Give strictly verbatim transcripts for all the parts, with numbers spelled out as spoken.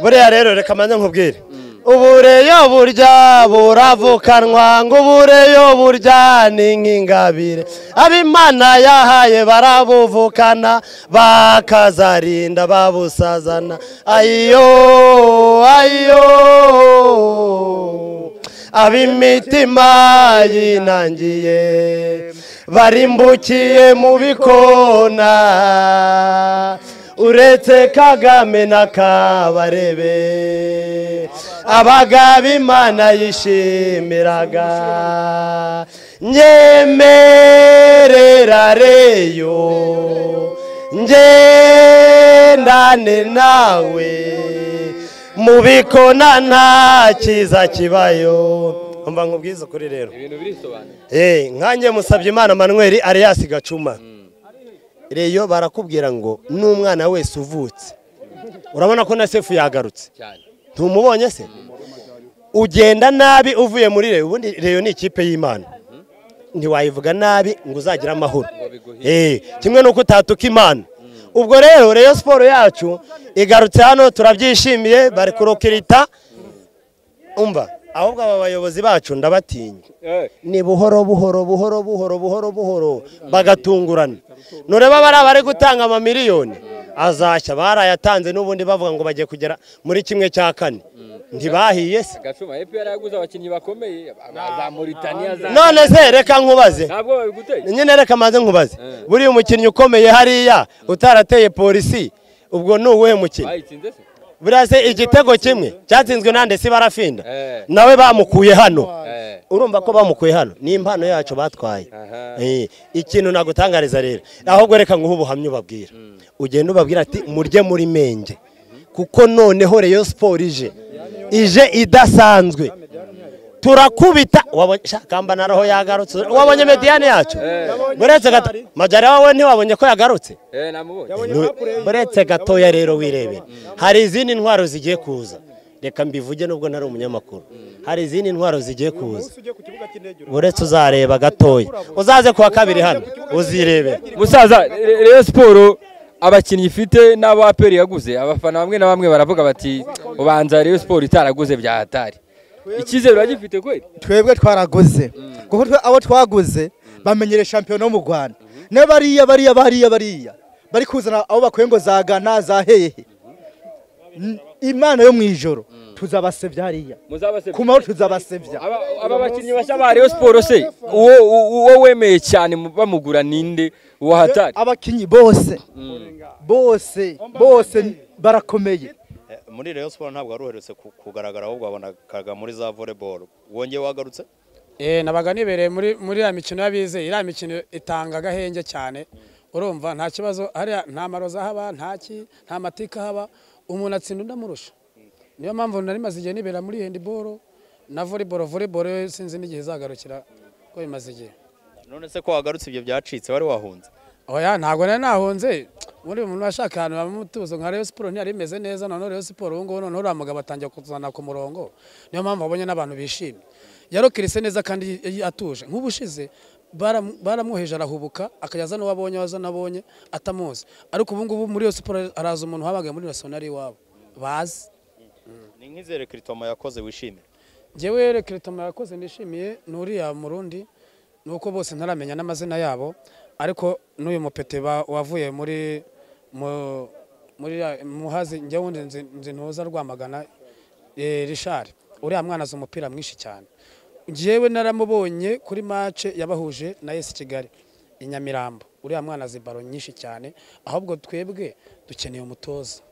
buriya rero reka manze nkubwire ubureyo burya buravukanwa ngo ubureyo burya ni nk'ingabire abimana yahaye barabuvukana bakazarinda babusazana ayo ayo abimitima yinangiye barimbukiye mu bikona uretse Kagame na Kabarebe abagaba Imana yishimiraga nyemerera reyo ngendane nawe mu bikona nta kiza kibayo umva nkubwiza kuri rero ibintu birisobanura eh nkanjye musabye Imana Manuel Arias Gacuma reyo barakubwira ngo n'umwana wese uvutse urabona ko na Sefu yagarutse cyane ntumubonye se ugenda nabi uvuye muri reyo ubundi reyo ni ikipe y'Imana ntiwayivuga nabi ngo uzagira amahoro eh kimwe nuko utatuka Imana ubwo rero Reyo Sport yacu igarutse hano turabyishimiye bari kurokirita umva ahubwo aba bayobozi bacu ndabatinya ni buhoro buhoro buhoro buhoro buhoro buhoro bagatungurana nureba bari bari gutanga ama miliyoni azashya barayatanze n'ubundi bavuga ngo bagiye kugera muri kimwe cya kane ntibahiye se Gacuma E P R yaguze abakinnyi bakomeye za Mauritania za none se reka nkubaze ntabwo babiguteye nyine reka maze nkubaze buri umukinnyi ukomeye hariya utarateye polisi ubwo nuwe mukinnyi bayitsinze se burase igitego kimwe cyatsinzwe nande si barafinda nawe bamukuye hano urumva ko bamukuye hano ni impano yacu batwaye eh ikintu nagutangariza rero ahubwo reka nguhe ubuhamya ubabwira ugenda ubabwira ati murye muri menge kuko noneho Reyo Sport ije ije idasanzwe turakubita wabonye kamba naroho yagarutse wabonye Mediane yacu buretse gato Majari wawe ntiwabonye ko yagarutse eh namubonye buretse gatoya rero wirebera hari izindi ntwaro zigiye kuza reka mbivuge nubwo ntari umunyamakuru hari izindi ntwaro zigiye kuza buretse uzareba gatoya uzaze kuwa kabiri hano uzirebe musaza Reyo Sport abakinnyi ifite n'abo A P R yaguze abafana bamwe na bamwe baravuga bati ubanza Reyo Sport itaraguze bya hatari ikizero bagifite kweli twebwe twaraguze kuko abo twaguze bamenyere champion mu Rwanda ne bariya bariya bariya bariya bari kuzana abo bakwengo za Ghana za hehe Imana yo mwijoro tuzabasevya hariya kuma tuzabasevya aba bakinnyi bashya ba Reyo Sport se uwo uwo wemeye cyane bamugura ninde uwo hatari abakinnyi bose bose bose barakomeye muri Reyo Sport ntabwo aruheretse kugaragara ahubwo abonakaga muri za volleyball wongeye wagarutse eh nabaga nibereye muri muri ya mikino yabize ira mikino itanga agahenge cyane urumva nta kibazo ari nta maroza haba ntaki nta matika haba umuntu atsinda ndamurusha niyo mpamvu nari maze igihe nibera muri handball na volleyball volleyball sinzi n'igihe zagarukira ko bimaze igihe none se ko wagarutse ibyo byacitse wari wahunze oya ntago nari nahunze muri umuntu washaka ahantu bamutuzo nka Reyo Sport ntiyari imeze neza none Reyo Sport ubu ngubu none uramugabo atangiye kuzana ku murongo niyo mpamvu abonye n'abantu bishimye yarokirise neza kandi atuje nk'ubushize baramuheje arahubuka akayaza no wabonye waza nabonye atamuzi ariko ubu ngubu muri Reyo Sport araza umuntu wabaga muri nationali wabo bazi ni nk'izere Kritoma yakoze wishimye jewe re Kritoma yakoze nishimiye nuri ya Murundi nuko bose ntaramenya n'amazina yabo ariko n'uyu mupete wavuye muri muri muhazi njye wundi nzi ntuza Rwamagana Richard uriya mwana azi umupira mwinshi cyane njyewe naramubonye kuri match yabahuje na S Kigali inyamirambo uriya mwana azi baro nyinshi cyane ahubwo twebwe dukeneye umutoza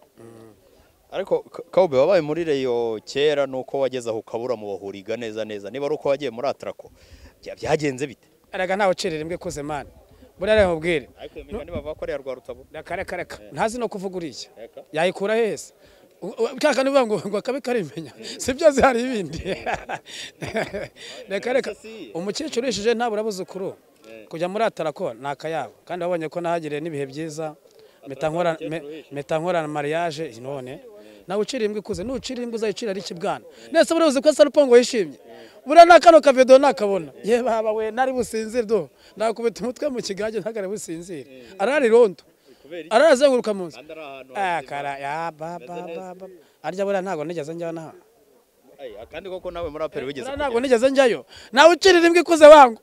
ariko Kaube wabaye muri Reyo kera nuko wageze aho ukabura mu bahuriga neza neza niba ari uko wagiye muri Atrako byagenze bite araga ntawe cerera imbwe koze man buriya rero ubwire ariko imigani bavuga ko ari rwa rutabo kare kare ntazi no kuvuga uriya yayikura hese kaka niba ngo ngo akabe karimenya sibyo zihari ibindi reka reka umukecuru yishije ntabura buzukuru kujya muri Atarako nakayabo kandi wabonye ko nahagiriye n'ibihe byiza metankora metankora mariage none nawe ucira imbwe kuze nucira imbwe uzayicira ari kibwana nese buruzi ko Sarupongo yishimye bura nakano ka video nakabona ye baba we nari businzire do nakubita umutwe mu kigage ntagare businzire arari rondo arazenguruka munsi ah kara ya baba baba arya buriya ntago nigeze njyayo naha kandi koko nawe muri aperi wigeze ntago nigeze njyayo nawe ukirira imbwa ikuze wangu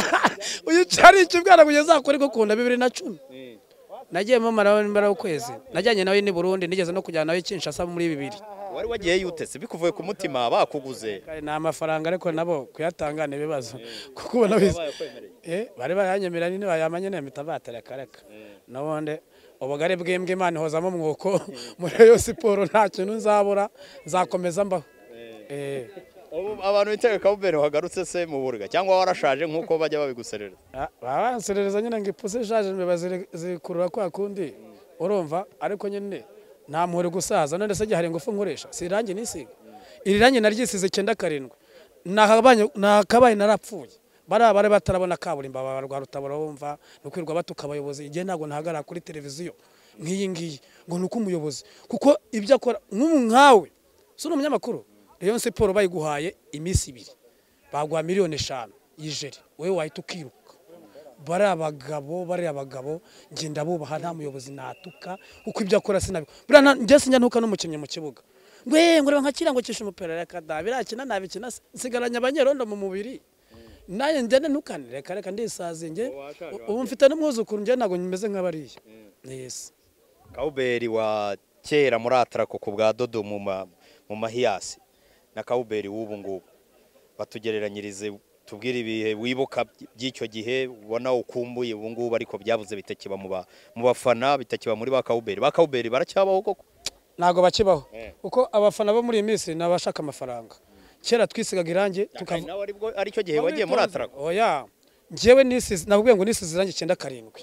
uyu cyari ikibwana kugeza kuri gukunda bibiri na cumi nagiye mu marambara ukwezi najyanye nawe ni Burundi nigeze no kujyana nawe Kinshasa muri bibiri wari wagiye yutese bikuvuye ku mutima bakuguze na amafaranga ariko nabo kuyatanga ne bibazo kuko ubona bize eh bari bayanyemerera ni bayamanye ne mitabatera kareka nabonde ubugari bw'imbwe Imana ihozamo mwuko muri yo siporo nta kintu nzabura nzakomeza mbaho eh abantu bitega Kaubere wagarutse se mu burga cyangwa warashaje nkuko bajya babiguserera babanserereza nyine ngo ipuse ishaje mbe zikurura kwa kundi urumva ariko nyine nta muhore gusaza none se gihari ngufu nkoresha sirange nisiga iri range naryisize icyenda karindwi nakabanye nakabaye narapfuye bara bare batarabona kaburimba barwa rutabura wumva nukwirwa batuka abayobozi igihe ntago ntagara kuri televiziyo nkiyi ngiyi ngo nuko umuyobozi kuko ibyo akora nk'umu nkawe sura umunyamakuru Rayon Sport bayiguhaye imisi ibiri bagwa miliyoni eshanu yijeri wewe wahita ukiruka bari abagabo bari abagabo ngenda bubaha nta muyobozi natuka uko ibyo akora sinabi bura nje sinjya ntuka n'umukinnyi mu kibuga ngwe ngure nkakira ngo kishe umupira reka da birakina nabikina sigaranya abanyerondo mu mubiri naye njye ntukane reka reka ndisaze nge ubu mfite n'umwuzukuru nje nago nyimeze nk'abariye yes Kaubere wa kera muri atrako ku bwa Dodo mu mu mahiyasi na Kaubere w'ubu ngubu batugereranyirize tubwire ibihe wibuka by'icyo gihe ubona ukumbuye ubu ngubu ariko byabuze bitakiba mu mu bafana bitakiba muri ba Kaubere ba Kaubere baracyabaho koko nago bakibaho kuko abafana bo muri iyi minsi nabashaka amafaranga kera twisigaga irange tukava nawe aribwo aricyo gihe wagiye muri atrako oya njewe nisi nabwiye ngo nisize irange icyenda karindwi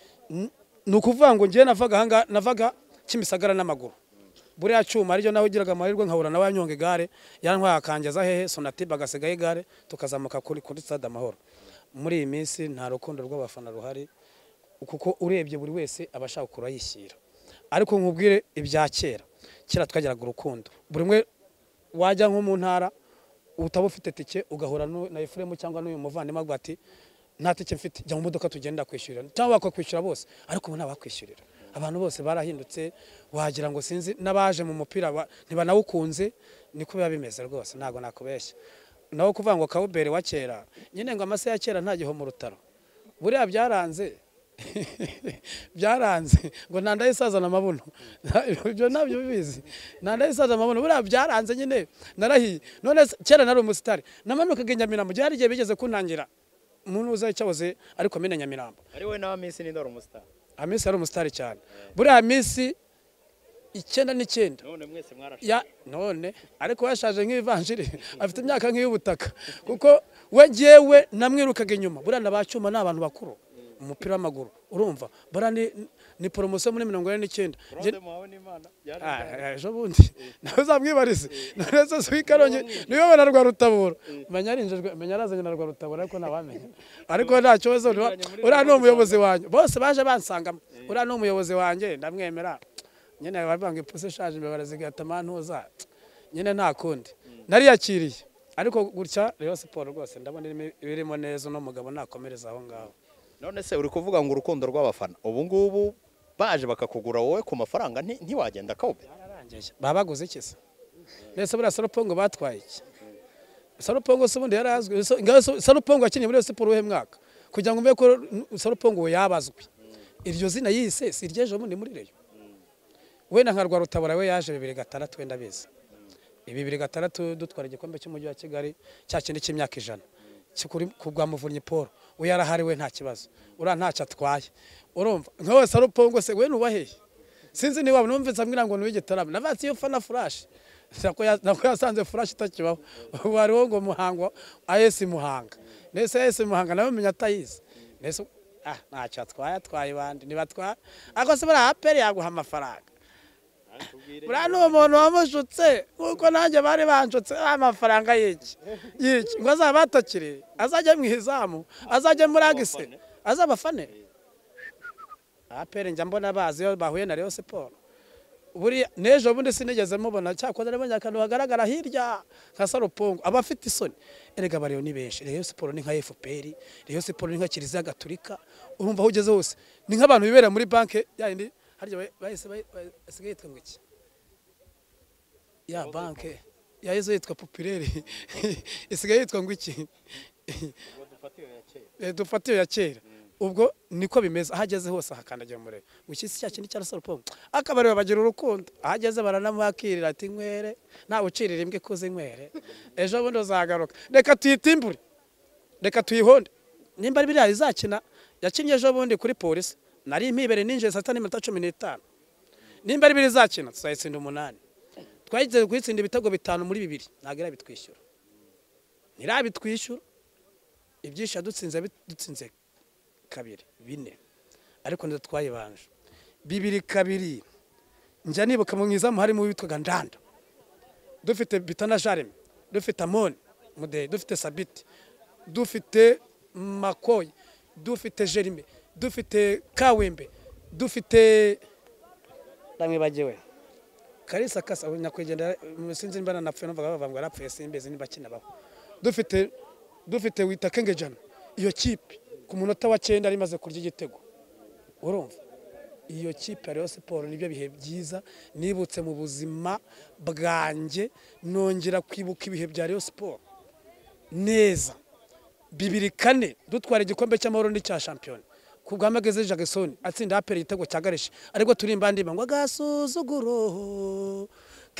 nukuvuga ngo ngiye navaga hanga navaga Kimisagara n'amaguru buriya cyuma aryo nawe ugiraga amahirwe nkahura nawe yanyonga igare yantwaye akangeza hehe Sonatube agasigaye igare tukazamuka kuri kuri Stade Amahoro muri iyi minsi nta rukundo rw'abafana ruhari kuko urebye buri wese abashaka kura yishyira ariko nkubwire ibya kera kera twagiraga urukundo buri mwe wajya nko mu ntara utaba ufite tike ugahura na Efremu cyangwa n'uyu muvandimwe agwati nta tike mfite jya mu modoka tugenda kwishyurira cyangwa bakakwishyura bose ariko ubu nabakwishyurira abantu bose barahindutse wagira ngo sinzi nabaje mu mupira ntibanawukunze niko biba bimeze rwose ntago nakubeshya nawo kuvuga ngo Kaubere wa kera nyine ngo amase ya kera ntagiho mu rutaro buriya byaranze byaranze ngo ntandayisaza na mabuno ibyo nabyo bibizi ntandayisaza mabuno buriya byaranze nyine narahiye none kera nari umusitari namanukaga Nyamirambo byari gihe bigeze kuntangira umuntu uza cyahoze ariko mena Nyamirambo ari we na Messi ni ndoro umusitari Amisi ari umusitari cyane buriya Messi icyenda n'icyenda none mwese mwarashaje ya none ariko yashaje nk'ivanjiri afite imyaka nk'iy'ubutaka kuko we giyewe namwirukaga inyuma buriya nabacuma n'abantu bakuru umupira w'amaguru urumva buriya ni ni promotion muri mirongo ine n'icyenda ejo bundi nawe uzamwibarize none se swikaronye niwe bana rwa rutabura menya arinjejwe menya arazanye na rwa rutabura ariko nabamenye ariko nta cyozo uriya ni umuyobozi wanjye bose baje bansangamo uriya ni umuyobozi wanjye ndamwemera nyine bavanga ipuse ishaje imbere barazigata mantuza nyine nta kundi nariyakiriye ariko gutya Rayon Sport rwose ndabona birimo neza no mugabo nakomereza aho ngaho none se uri kuvuga ngo urukundo rw'abafana ubu ngubu baje bakakugura wowe ku mafaranga ntiwagenda Kaubere babaguze iki se nese buriya Sarupongo batwaye iki Sarupongo se ubundi yarazwe Sarupongo yakiniye muri Rayon Sport uhe mwaka kugira ngo mbe ko Sarupongo yabazwe iryo zina yise si iryejo bundi muri Rayon we na nkarwa rutabura we yaje bibiri gatandatu wenda bize bibiri gatandatu dutwara igikombe cy'umujyi wa Kigali cya kindi cy'imyaka ijana kuri kugwa muvunyi Paul we yarahari we nta kibazo ura ntacyo atwaye urumva nkawe Sarupongo se we nubahehe sinzi niba numvise ambwira ngo nuwige tarama navatse iyo fana flash nako nako yasanze flash itakibaho wariho ngo muhango A S Muhanga nese A S Muhanga nawe menya tayize nese ah ntacyo atwaye atwaye bandi nibatwa ako se bara aperi yaguha amafaranga buriya ni umuntu wamushutse kuko nanjye bari banshutse amafaranga y'iki y'iki ngo azaba atakire azajya mu izamu azajya muri agise azabafane aperi njya mbona bazi iyo bahuye na Rayon Sport buriya n'ejo bundi sinigeze mubona cyakoze nabonye akantu hagaragara hirya nka Sarupongo abafite isoni erega bariyo ni benshi Rayon Sport ni nka F P R Rayon Sport ni nka Kiliziya Gatolika urumva aho ugeze hose ni nk'abantu bibera muri banke yandi harya bahise basigaye yitwa ngo iki ya banke yahize yitwa Populaire isigaye yitwa ngo iki dufatiye ya kera ubwo niko bimeze ahageze hose hakandagira mure ukisi cya kintu cya Solpom akabareba bagira urukundo ahageze baranamwakirira ati nkwere nta ucirira imbwe kuze nkwere ejo bundi uzagaruka reka tuyitimbure reka tuyihonde nimba biri ari zakina yakinye ejo bundi kuri polisi nari impibere ninje saa tanu n'iminota cumi n'itanu nimba ari biri zakina tuzayitsinda umunani twagize kwitsinda ibitego bitanu muri bibiri ntagira bitwishyura ntirabitwishyura ibyisha dutsinze dutsinze kabiri bine ariko ndatwaye banje bibiri kabiri njya nibuka mu mwizamu harimo witwaga Ndanda dufite Bitana Jareme dufite Amoni mude dufite Sabiti dufite Makoy dufite Jerime dufite Kawembe dufite namwe bagiwe Kalisa Kasa nyakwegenda sinzi mbana napfuye numvaga bavuga ngo arapfuye simbeze nibakina baho dufite dufite wita Kengejana iyo kipe ku munota wa cyenda rimaze kurya igitego urumva iyo kipe Rayon Sport nibyo bihe byiza nibutse mu buzima bwanjye nongera kwibuka ibihe bya Rayon Sport neza bibiri kane dutwara igikombe cy'amahoro n'icya champion kubwamageze Jackson atsinda aperi igitego cya Gareshi ariko turimba ndimba ngo agasuzuguro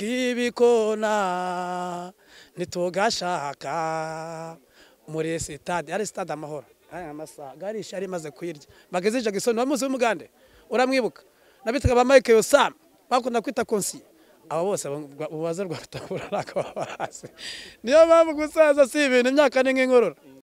kibikona nitugashaka muri stade ari stade amahoro aya masa Gareshi ari maze kuyirya mageze Jackson wamuze w'umugande uramwibuka nabitaga ba Mike Yosam bakunda kwita konsi abo bose ubaza rwa rutabura nakabase niyo mpamvu gusaza si ibintu imyaka ni nk'inkorora